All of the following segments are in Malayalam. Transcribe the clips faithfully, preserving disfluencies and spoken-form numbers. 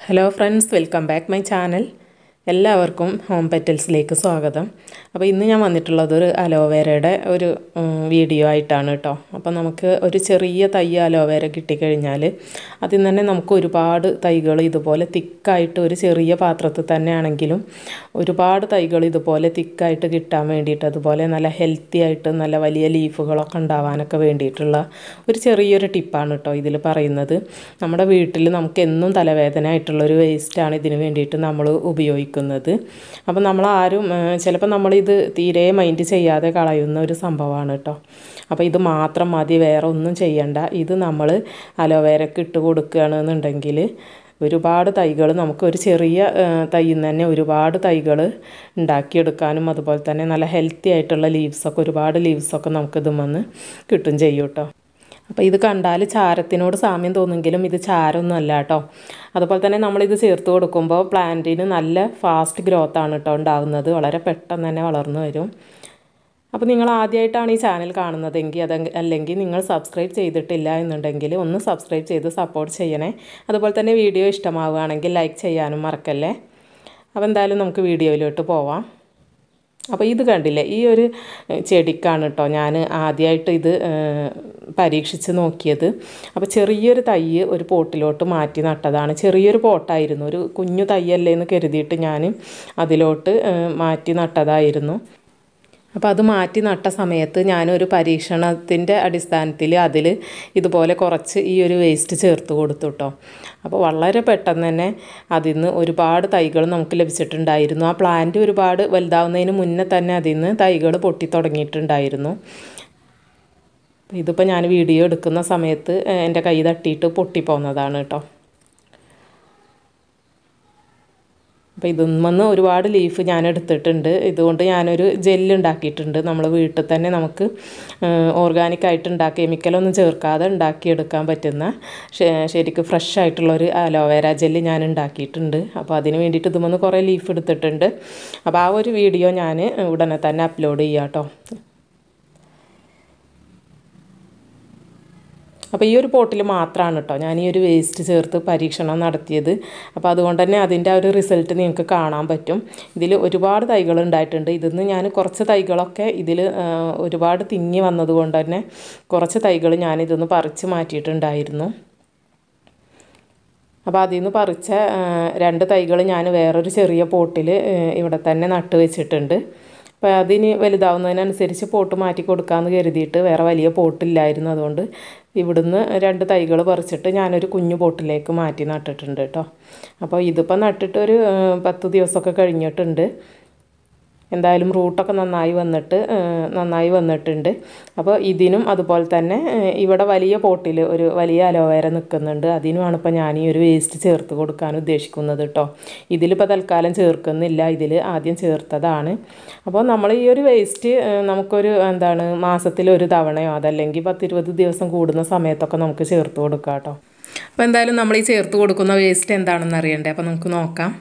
Hello friends, welcome back my channel. എല്ലാവർക്കും ഹോം പെറ്റൽസിലേക്ക് സ്വാഗതം. അപ്പോൾ ഇന്ന് ഞാൻ വന്നിട്ടുള്ളത് ഒരു അലോവേരയുടെ ഒരു വീഡിയോ ആയിട്ടാണ് കേട്ടോ. അപ്പോൾ നമുക്ക് ഒരു ചെറിയ തൈ അലോവേര കിട്ടിക്കഴിഞ്ഞാൽ അതിൽ തന്നെ നമുക്ക് ഒരുപാട് തൈകൾ ഇതുപോലെ തിക്കായിട്ട് ഒരു ചെറിയ പാത്രത്തിൽ തന്നെ ആണെങ്കിലും ഒരുപാട് തൈകൾ ഇതുപോലെ തിക്കായിട്ട് കിട്ടാൻ വേണ്ടിയിട്ട്, അതുപോലെ നല്ല ഹെൽത്തി ആയിട്ട് നല്ല വലിയ ലീഫുകളൊക്കെ ഉണ്ടാവാനൊക്കെ വേണ്ടിയിട്ടുള്ള ഒരു ചെറിയൊരു ടിപ്പാണ് കേട്ടോ ഇതിൽ പറയുന്നത്. നമ്മുടെ വീട്ടിൽ നമുക്ക് എന്നും തലവേദന ആയിട്ടുള്ളൊരു വേസ്റ്റാണ് ഇതിന് വേണ്ടിയിട്ട് നമ്മൾ ഉപയോഗിക്കുന്നത്. അപ്പോൾ നമ്മളാരും ചിലപ്പോൾ നമ്മളിത് തീരെ മൈൻഡ് ചെയ്യാതെ കളയുന്ന ഒരു സംഭവമാണ് കേട്ടോ. അപ്പോൾ ഇത് മാത്രം മതി, വേറെ ഒന്നും ചെയ്യണ്ട. ഇത് നമ്മൾ അലോവേരക്ക് ഇട്ട് കൊടുക്കുകയാണെന്നുണ്ടെങ്കിൽ ഒരുപാട് തൈകൾ നമുക്ക് ഒരു ചെറിയ തൈയിൽ നിന്ന് തന്നെ ഒരുപാട് തൈകൾ ഉണ്ടാക്കിയെടുക്കാനും, അതുപോലെ തന്നെ നല്ല ഹെൽത്തി ആയിട്ടുള്ള ലീവ്സൊക്കെ ഒരുപാട് ലീവ്സൊക്കെ നമുക്ക് ഇതും വന്ന് കിട്ടും ചെയ്യും കേട്ടോ. അപ്പോൾ ഇത് കണ്ടാൽ ചാരത്തിനോട് സാമ്യം തോന്നുമെങ്കിലും ഇത് ചാരമൊന്നും അല്ല കേട്ടോ. അതുപോലെ തന്നെ നമ്മളിത് ചേർത്ത് കൊടുക്കുമ്പോൾ പ്ലാന്റിന് നല്ല ഫാസ്റ്റ് ഗ്രോത്താണ് കേട്ടോ ഉണ്ടാകുന്നത്, വളരെ പെട്ടെന്ന് തന്നെ വളർന്നു വരും. അപ്പോൾ നിങ്ങൾ ആദ്യമായിട്ടാണ് ഈ ചാനൽ കാണുന്നതെങ്കിൽ അത് അല്ലെങ്കിൽ നിങ്ങൾ സബ്സ്ക്രൈബ് ചെയ്തിട്ടില്ല എന്നുണ്ടെങ്കിൽ ഒന്ന് സബ്സ്ക്രൈബ് ചെയ്ത് സപ്പോർട്ട് ചെയ്യണേ. അതുപോലെ തന്നെ വീഡിയോ ഇഷ്ടമാവുകയാണെങ്കിൽ ലൈക്ക് ചെയ്യാനും മറക്കല്ലേ. അപ്പോൾ എന്തായാലും നമുക്ക് വീഡിയോയിലോട്ട് പോവാം. അപ്പോൾ ഇത് കണ്ടില്ലേ, ഈ ഒരു ചെടിക്കാണ് കേട്ടോ ഞാൻ ആദ്യമായിട്ട് ഇത് പരീക്ഷിച്ച് നോക്കിയത്. അപ്പോൾ ചെറിയൊരു തൈ ഒരു പോട്ടിലോട്ട് മാറ്റി നട്ടതാണ്. ചെറിയൊരു പോട്ടായിരുന്നു, ഒരു കുഞ്ഞു തൈയല്ലേ എന്ന് കരുതിയിട്ട് ഞാൻ അതിലോട്ട് മാറ്റി നട്ടതായിരുന്നു. അപ്പോൾ അത് മാറ്റി നട്ട സമയത്ത് ഞാനൊരു പരീക്ഷണത്തിൻ്റെ അടിസ്ഥാനത്തിൽ അതിൽ ഇതുപോലെ കുറച്ച് ഈ ഒരു വേസ്റ്റ് ചേർത്ത് കൊടുത്തു കേട്ടോ. അപ്പോൾ വളരെ പെട്ടെന്ന് തന്നെ അതിൽ നിന്ന് ഒരുപാട് തൈകൾ നമുക്ക് ലഭിച്ചിട്ടുണ്ടായിരുന്നു. ആ പ്ലാന്റ് ഒരുപാട് വലുതാവുന്നതിന് മുന്നേ തന്നെ അതിൽ നിന്ന് തൈകൾ പൊട്ടി തുടങ്ങിയിട്ടുണ്ടായിരുന്നു. ഇതിപ്പോൾ ഞാൻ വീഡിയോ എടുക്കുന്ന സമയത്ത് എൻ്റെ കൈ തട്ടിയിട്ട് പൊട്ടിപ്പോകുന്നതാണ് കേട്ടോ. അപ്പോൾ ഇതിൽ ഒരുപാട് ലീഫ് ഞാൻ എടുത്തിട്ടുണ്ട്. ഇതുകൊണ്ട് ഞാനൊരു ജെല്ല് ഉണ്ടാക്കിയിട്ടുണ്ട്. നമ്മൾ വീട്ടിൽ തന്നെ നമുക്ക് ഓർഗാനിക്കായിട്ട് ഉണ്ടാക്കി കെമിക്കലൊന്നും ചേർക്കാതെ ഉണ്ടാക്കിയെടുക്കാൻ പറ്റുന്ന ശരിക്കും ഫ്രഷ് ആയിട്ടുള്ളൊരു അലോവേര ജെല്ല് ഞാൻ ഉണ്ടാക്കിയിട്ടുണ്ട്. അപ്പോൾ അതിന് വേണ്ടിയിട്ട് ഇതിൽ കുറേ ലീഫ് എടുത്തിട്ടുണ്ട്. അപ്പോൾ ആ ഒരു വീഡിയോ ഞാൻ ഉടനെ തന്നെ അപ്ലോഡ് ചെയ്യാം കേട്ടോ. അപ്പോൾ ഈ ഒരു പോട്ടിൽ മാത്രമാണ് കേട്ടോ ഞാൻ ഈ ഒരു വേസ്റ്റ് ചേർത്ത് പരീക്ഷണം നടത്തിയത്. അപ്പോൾ അതുകൊണ്ട് തന്നെ അതിൻ്റെ ആ ഒരു റിസൾട്ട് നിങ്ങൾക്ക് കാണാൻ പറ്റും. ഇതിൽ ഒരുപാട് തൈകൾ ഉണ്ടായിട്ടുണ്ട്. ഇതിൽ നിന്ന് ഞാൻ കുറച്ച് തൈകളൊക്കെ ഇതിൽ ഒരുപാട് തിങ്ങി വന്നതുകൊണ്ട് തന്നെ കുറച്ച് തൈകൾ ഞാനിതൊന്ന് പറിച്ച് മാറ്റിയിട്ടുണ്ടായിരുന്നു. അപ്പോൾ അതിൽ നിന്ന് പറിച്ച രണ്ട് തൈകൾ ഞാൻ വേറൊരു ചെറിയ പോട്ടിൽ ഇവിടെ തന്നെ നട്ട് വെച്ചിട്ടുണ്ട്. അപ്പോൾ അതിന് വലുതാവുന്നതിനനുസരിച്ച് പോട്ട് മാറ്റി കൊടുക്കാമെന്ന് കരുതിയിട്ട് വേറെ വലിയ പോട്ടില്ലായിരുന്നു. അതുകൊണ്ട് ഇവിടുന്ന് രണ്ട് തൈകൾ പറിച്ചിട്ട് ഞാനൊരു കുഞ്ഞു പോട്ടിലേക്ക് മാറ്റി നട്ടിട്ടുണ്ട് കേട്ടോ. അപ്പോൾ ഇതിപ്പോൾ നട്ടിട്ടൊരു പത്ത് ദിവസമൊക്കെ കഴിഞ്ഞിട്ടുണ്ട്. എന്തായാലും റൂട്ടൊക്കെ നന്നായി വന്നിട്ട് നന്നായി വന്നിട്ടുണ്ട്. അപ്പോൾ ഇതിനും അതുപോലെ തന്നെ ഇവിടെ വലിയ പോട്ടിൽ ഒരു വലിയ അലോവേര നിൽക്കുന്നുണ്ട്. അതിനുമാണ് ഇപ്പോൾ ഞാൻ ഈ ഒരു വേസ്റ്റ് ചേർത്ത് കൊടുക്കാൻ ഉദ്ദേശിക്കുന്നത് കേട്ടോ. ഇതിലിപ്പോൾ തൽക്കാലം ചേർക്കുന്നില്ല, ഇതിൽ ആദ്യം ചേർത്തതാണ്. അപ്പോൾ നമ്മൾ ഈ ഒരു വേസ്റ്റ് നമുക്കൊരു എന്താണ് മാസത്തിലൊരു തവണയോ അതല്ലെങ്കിൽ പത്തിരുപത് ദിവസം കൂടുന്ന സമയത്തൊക്കെ നമുക്ക് ചേർത്ത് കൊടുക്കാം കേട്ടോ. അപ്പോൾ എന്തായാലും നമ്മൾ ഈ ചേർത്ത് കൊടുക്കുന്ന വേസ്റ്റ് എന്താണെന്ന് അറിയണ്ടേ. അപ്പോൾ നമുക്ക് നോക്കാം.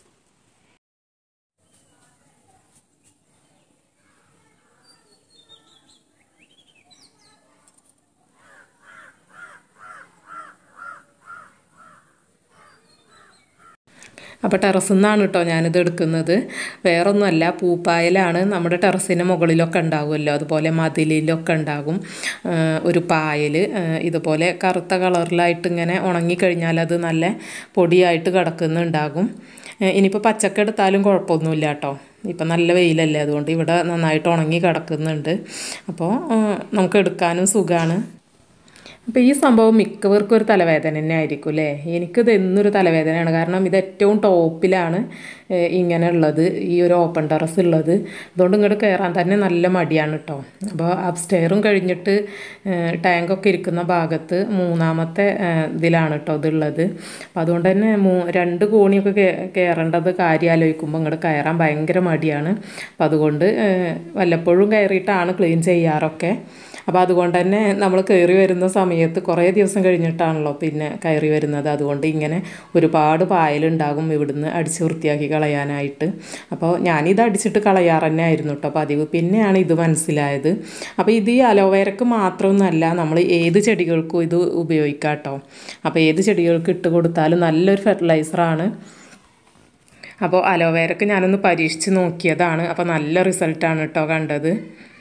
അപ്പോൾ ടെറസിൽ നിന്നാണ് കേട്ടോ ഞാനിത് എടുക്കുന്നത്. വേറൊന്നുമല്ല, പൂപ്പായലാണ്. നമ്മുടെ ടെറസിൻ്റെ മുകളിലൊക്കെ ഉണ്ടാകുമല്ലോ, അതുപോലെ മതിലിലൊക്കെ ഉണ്ടാകും ഒരു പായൽ. ഇതുപോലെ കറുത്ത കളറിലായിട്ട് ഇങ്ങനെ ഉണങ്ങിക്കഴിഞ്ഞാൽ അത് നല്ല പൊടിയായിട്ട് കിടക്കുന്നുണ്ടാകും. ഇനിയിപ്പോൾ പച്ചക്ക എടുത്താലും കുഴപ്പമൊന്നുമില്ല കേട്ടോ. ഇപ്പം നല്ല വെയിലല്ലേ, അതുകൊണ്ട് ഇവിടെ നന്നായിട്ട് ഉണങ്ങി കിടക്കുന്നുണ്ട്. അപ്പോൾ നമുക്ക് എടുക്കാനും സുഖമാണ്. അപ്പോൾ ഈ സംഭവം മിക്കവർക്കും ഒരു തലവേദന തന്നെ ആയിരിക്കും അല്ലേ. എനിക്കിത് എന്നൊരു തലവേദനയാണ്. കാരണം ഇത് ഏറ്റവും ടോപ്പിലാണ് ഇങ്ങനെ ഉള്ളത്, ഈ ഒരു ഓപ്പൺ ടെറസ് ഉള്ളത്. അതുകൊണ്ട് ഇങ്ങോട്ട് കയറാൻ തന്നെ നല്ല മടിയാണ് കേട്ടോ. അപ്പോൾ അപ്സ്റ്റെയറും കഴിഞ്ഞിട്ട് ടാങ്കൊക്കെ ഇരിക്കുന്ന ഭാഗത്ത് മൂന്നാമത്തെ ഇതിലാണ് കേട്ടോ ഇതുള്ളത്. അപ്പോൾ അതുകൊണ്ട് തന്നെ മൂ രണ്ട് കോണിയൊക്കെ കയറേണ്ടത് കാര്യം ആലോചിക്കുമ്പോൾ ഇങ്ങോട്ട് കയറാൻ ഭയങ്കര മടിയാണ്. അപ്പോൾ അതുകൊണ്ട് വല്ലപ്പോഴും കയറിയിട്ടാണ് ക്ലീൻ ചെയ്യാറൊക്കെ. അപ്പോൾ അതുകൊണ്ട് തന്നെ നമ്മൾ കയറി വരുന്ന സമയത്ത് കുറേ ദിവസം കഴിഞ്ഞിട്ടാണല്ലോ പിന്നെ കയറി വരുന്നത്. അതുകൊണ്ട് ഇങ്ങനെ ഒരുപാട് പായലുണ്ടാകും ഇവിടുന്ന് അടിച്ച് വൃത്തിയാക്കി കളയാനായിട്ട്. അപ്പോൾ ഞാനിത് അടിച്ചിട്ട് കളയാറ് തന്നെ ആയിരുന്നു കേട്ടോ പതിവ്. പിന്നെയാണ് ഇത് മനസ്സിലായത്. അപ്പോൾ ഇത് ഈ അലോവേരക്ക് മാത്രമൊന്നുമല്ല, നമ്മൾ ഏത് ചെടികൾക്കും ഇത് ഉപയോഗിക്കാം കേട്ടോ. അപ്പോൾ ഏത് ചെടികൾക്ക് ഇട്ട് കൊടുത്താലും നല്ലൊരു ഫെർട്ടിലൈസറാണ്. അപ്പോൾ അലോവേരക്ക് ഞാനൊന്ന് പരീക്ഷിച്ച് നോക്കിയതാണ്. അപ്പോൾ നല്ല റിസൾട്ടാണ് കേട്ടോ കണ്ടത്.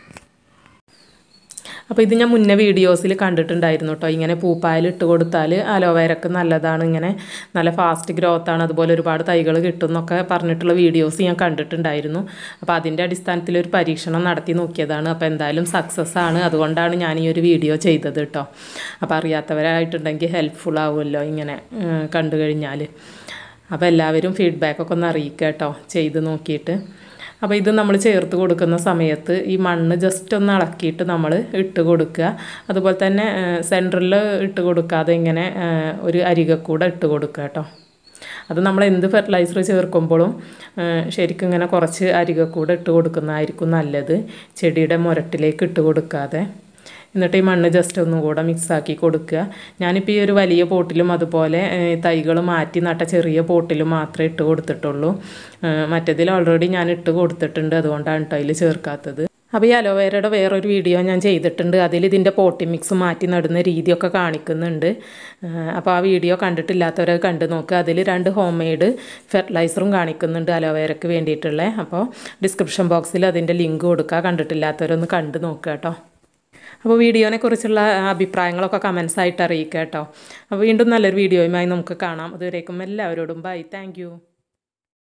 അപ്പോൾ ഇത് ഞാൻ മുന്നേ വീഡിയോസിൽ കണ്ടിട്ടുണ്ടായിരുന്നു കേട്ടോ. ഇങ്ങനെ പൂപ്പായൽ ഇട്ട് കൊടുത്താൽ അലോവേരക്ക് നല്ലതാണ്, ഇങ്ങനെ നല്ല ഫാസ്റ്റ് ഗ്രോത്താണ്, അതുപോലെ ഒരുപാട് തൈകൾ കിട്ടും എന്നൊക്കെ പറഞ്ഞിട്ടുള്ള വീഡിയോസ് ഞാൻ കണ്ടിട്ടുണ്ടായിരുന്നു. അപ്പോൾ അതിൻ്റെ അടിസ്ഥാനത്തിൽ ഒരു പരീക്ഷണം നടത്തി നോക്കിയതാണ്. അപ്പോൾ എന്തായാലും സക്സസ് ആണ്. അതുകൊണ്ടാണ് ഞാൻ ഈ ഒരു വീഡിയോ ചെയ്തത് കേട്ടോ. അപ്പോൾ അറിയാത്തവരായിട്ടുണ്ടെങ്കിൽ ഹെൽപ്ഫുൾ ആവുമല്ലോ ഇങ്ങനെ കണ്ടു കഴിഞ്ഞാൽ. അപ്പോൾ എല്ലാവരും ഫീഡ്ബാക്കൊക്കെ ഒന്ന് അറിയിക്കുക കേട്ടോ ചെയ്ത് നോക്കിയിട്ട്. അപ്പോൾ ഇത് നമ്മൾ ചേർത്ത് കൊടുക്കുന്ന സമയത്ത് ഈ മണ്ണ് ജസ്റ്റ് ഒന്ന് ഇളക്കിയിട്ട് നമ്മൾ ഇട്ട് കൊടുക്കുക. അതുപോലെ തന്നെ സെൻറ്ററിൽ ഇട്ട് കൊടുക്കാതെ ഇങ്ങനെ ഒരു അരികക്കൂടെ ഇട്ട് കൊടുക്കുക കേട്ടോ. അത് നമ്മൾ എന്ത് ഫെർട്ടിലൈസർ ചേർക്കുമ്പോഴും ശരിക്കും ഇങ്ങനെ കുറച്ച് അരികക്കൂടെ ഇട്ട് കൊടുക്കുന്നതായിരിക്കും നല്ലത്, ചെടിയുടെ മുരട്ടിലേക്ക് ഇട്ട് കൊടുക്കാതെ. എന്നിട്ട് ഈ മണ്ണ് ജസ്റ്റ് ഒന്നും കൂടെ മിക്സാക്കി കൊടുക്കുക. ഞാനിപ്പോൾ ഈ ഒരു വലിയ പോട്ടിലും അതുപോലെ തൈകൾ മാറ്റി നട്ട ചെറിയ പോട്ടിലും മാത്രമേ ഇട്ട് കൊടുത്തിട്ടുള്ളൂ. മറ്റേതിൽ ഓൾറെഡി ഞാൻ ഇട്ട് കൊടുത്തിട്ടുണ്ട്, അതുകൊണ്ടാണ് കേട്ടോ അതിൽ ചേർക്കാത്തത്. അപ്പോൾ ഈ അലോവേരയുടെ വേറൊരു വീഡിയോ ഞാൻ ചെയ്തിട്ടുണ്ട്. അതിൽ ഇതിൻ്റെ പോട്ടി മിക്സ് മാറ്റി നടുന്ന രീതിയൊക്കെ കാണിക്കുന്നുണ്ട്. അപ്പോൾ ആ വീഡിയോ കണ്ടിട്ടില്ലാത്തവരത് കണ്ടു നോക്കുക. അതിൽ രണ്ട് ഹോം മെയ്ഡ് ഫെർട്ടിലൈസറും കാണിക്കുന്നുണ്ട് അലോവേരയ്ക്ക് വേണ്ടിയിട്ടുള്ള. അപ്പോൾ ഡിസ്ക്രിപ്ഷൻ ബോക്സിൽ അതിൻ്റെ ലിങ്ക് കൊടുക്കുക, കണ്ടിട്ടില്ലാത്തവരൊന്ന് കണ്ടു നോക്കുക കേട്ടോ. അപ്പോൾ വീഡിയോനെ കുറിച്ചുള്ള അഭിപ്രായങ്ങളൊക്കെ കമൻസ് ആയിട്ട് അറിയിക്കുക കേട്ടോ. അപ്പോൾ വീണ്ടും നല്ലൊരു വീഡിയോയുമായി നമുക്ക് കാണാം. അതുവരേക്കും എല്ലാവരോടും ബൈ. താങ്ക്